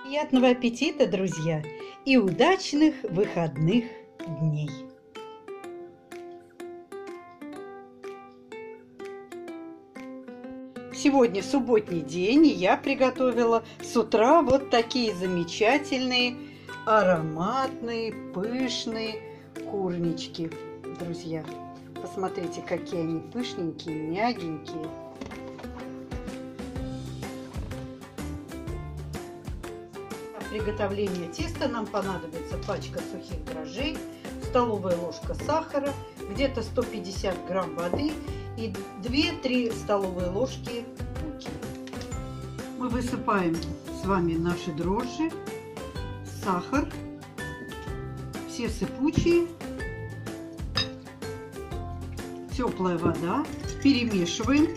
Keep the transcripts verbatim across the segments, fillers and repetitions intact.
Приятного аппетита, друзья, и удачных выходных дней! Сегодня субботний день, и я приготовила с утра вот такие замечательные, ароматные, пышные курнички, друзья. Посмотрите, какие они пышненькие, мягенькие. Для приготовления теста нам понадобится пачка сухих дрожжей, столовая ложка сахара, где-то сто пятьдесят грамм воды и две-три столовые ложки муки. Мы высыпаем с вами наши дрожжи, сахар, все сыпучие, теплая вода, перемешиваем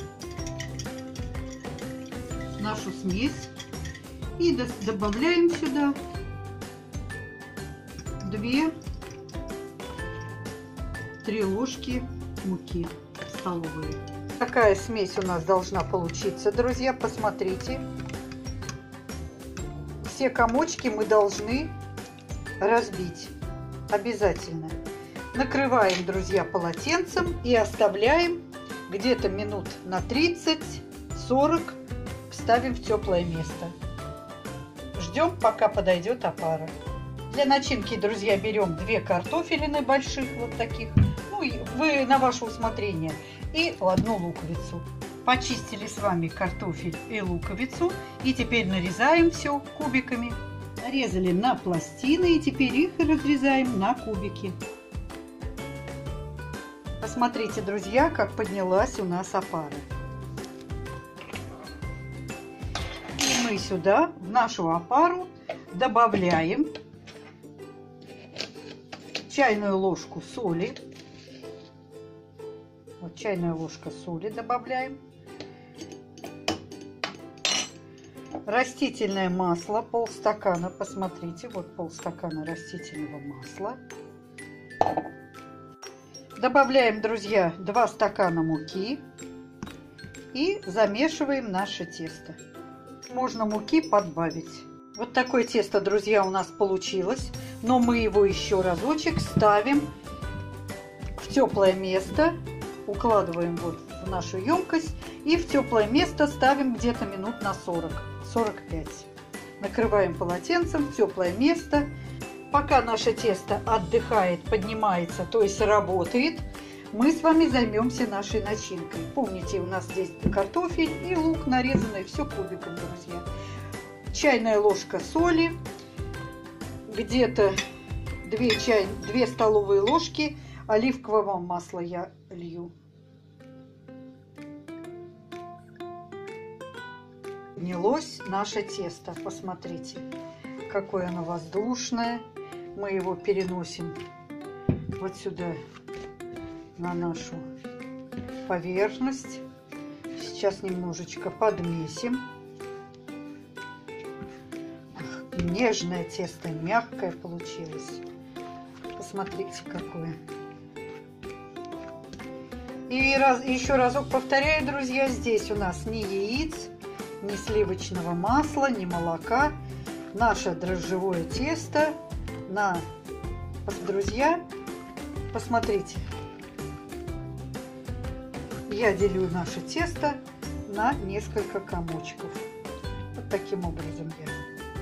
нашу смесь и добавляем сюда две-три ложки муки столовые. Такая смесь у нас должна получиться, друзья, посмотрите. Все комочки мы должны разбить обязательно. Накрываем, друзья, полотенцем и оставляем где-то минут на тридцать-сорок, ставим в теплое место. Ждем, пока подойдет опара. Для начинки, друзья, берем две картофелины больших, вот таких, ну, вы на ваше усмотрение, и одну луковицу. Почистили с вами картофель и луковицу, и теперь нарезаем все кубиками. Нарезали на пластины, и теперь их разрезаем на кубики. Посмотрите, друзья, как поднялась у нас опара. И мы сюда, в нашу опару, добавляем чайную ложку соли. Вот чайная ложка соли добавляем. Растительное масло полстакана. Посмотрите, вот полстакана растительного масла. Добавляем, друзья, два стакана муки и замешиваем наше тесто. Можно муки подбавить. Вот такое тесто, друзья, у нас получилось, но мы его еще разочек ставим в теплое место, укладываем вот в нашу емкость и в теплое место ставим где-то минут на сорок-сорок пять. Накрываем полотенцем в теплое место. Пока наше тесто отдыхает, поднимается, то есть работает, мы с вами займемся нашей начинкой. Помните, у нас здесь картофель и лук нарезанный, все кубиком, друзья. Чайная ложка соли, где-то две, чай, две столовые ложки оливкового масла я лью. Поднялось наше тесто, посмотрите, какое оно воздушное. Мы его переносим вот сюда, на нашу поверхность. Сейчас немножечко подмесим. Ах, нежное тесто, мягкое получилось. Посмотрите, какое. И раз, еще разок повторяю, друзья, здесь у нас ни яиц, ни сливочного масла, ни молока. Наше дрожжевое тесто на, друзья, посмотрите, я делю наше тесто на несколько комочков. Вот таким образом я.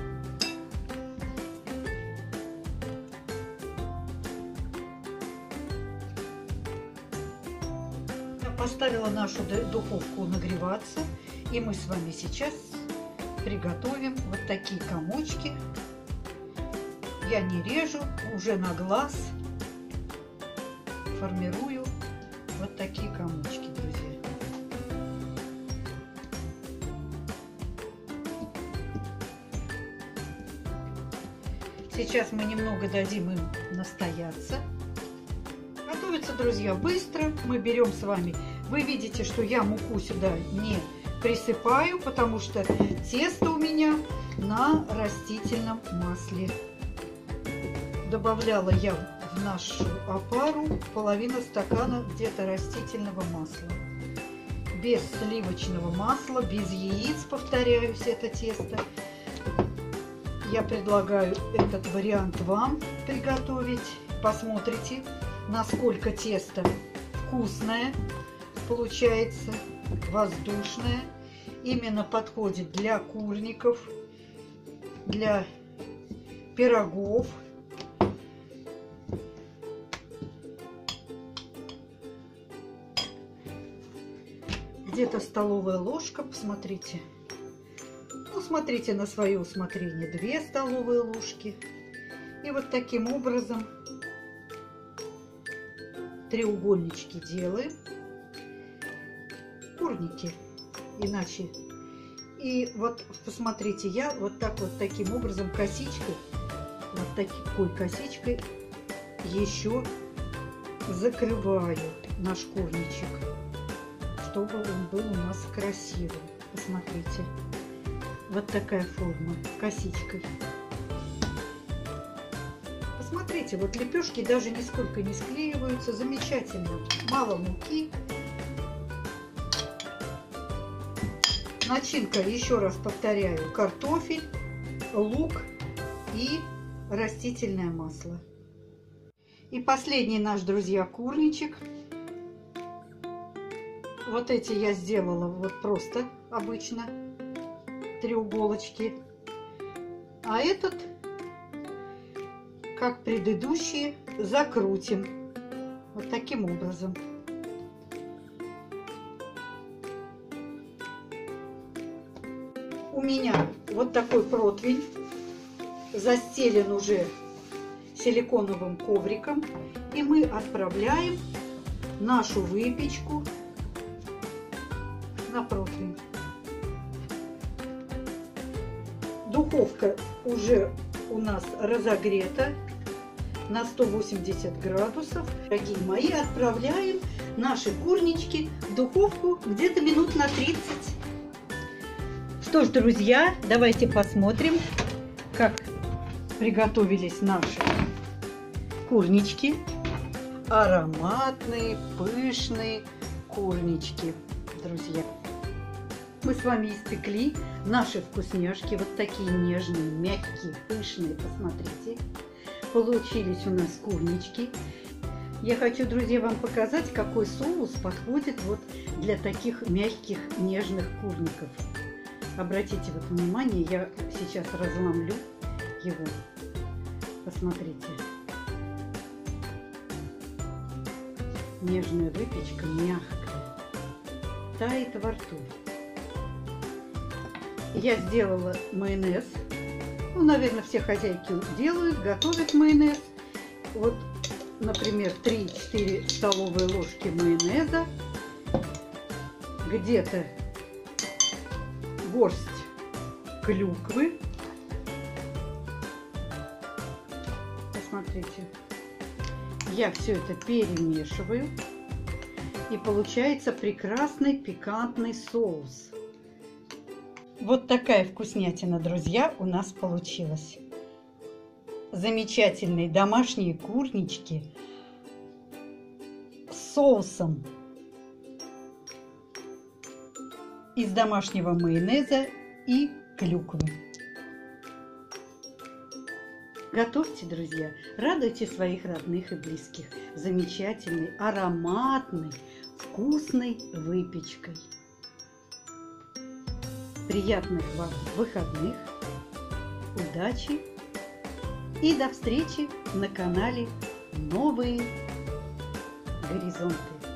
Я поставила нашу духовку нагреваться, и мы с вами сейчас приготовим вот такие комочки. Я не режу, уже на глаз формирую вот такие комочки, друзья. Сейчас мы немного дадим им настояться. Готовится, друзья, быстро. Мы берем с вами, вы видите, что я муку сюда не присыпаю, потому что тесто у меня на растительном масле. Добавляла я в нашу опару половину стакана где-то растительного масла. Без сливочного масла, без яиц, повторяюсь, это тесто. Я предлагаю этот вариант вам приготовить. Посмотрите, насколько тесто вкусное получается, воздушное. Именно подходит для курников, для пирогов. Где-то столовая ложка, посмотрите. Ну, смотрите на свое усмотрение. Две столовые ложки. И вот таким образом треугольнички делаем. Курники. Иначе. И вот посмотрите, я вот так вот таким образом косичкой, вот такой косичкой еще закрываю наш курничек, чтобы он был у нас красивым. Посмотрите, вот такая форма косичкой. Посмотрите, вот лепешки даже нисколько не склеиваются, замечательно. Мало муки. Начинка, еще раз повторяю, картофель, лук и растительное масло. И последний наш, друзья, курничек. Вот эти я сделала вот просто обычно треуголочки. А этот, как предыдущие, закрутим вот таким образом. У меня вот такой противень застелен уже силиконовым ковриком, и мы отправляем нашу выпечку на противень. Духовка уже у нас разогрета на сто восемьдесят градусов. Дорогие мои, отправляем наши курнички в духовку где-то минут на тридцать. Что ж, друзья, давайте посмотрим, как приготовились наши курнички. Ароматные, пышные курнички, друзья. Мы с вами испекли наши вкусняшки. Вот такие нежные, мягкие, пышные. Посмотрите. Получились у нас курнички. Я хочу, друзья, вам показать, какой соус подходит вот для таких мягких, нежных курников. Обратите вот внимание, я сейчас разломлю его. Посмотрите. Нежная выпечка, мягкая, тает во рту. Я сделала майонез. Ну, наверное, все хозяйки делают, готовят майонез. Вот, например, три-четыре столовые ложки майонеза. Где-то горсть клюквы. Посмотрите. Я все это перемешиваю. И получается прекрасный пикантный соус. Вот такая вкуснятина, друзья, у нас получилась. Замечательные домашние курнички с соусом из домашнего майонеза и клюквы. Готовьте, друзья, радуйте своих родных и близких замечательной, ароматной, вкусной выпечкой. Приятных вам выходных, удачи и до встречи на канале «Новые горизонты».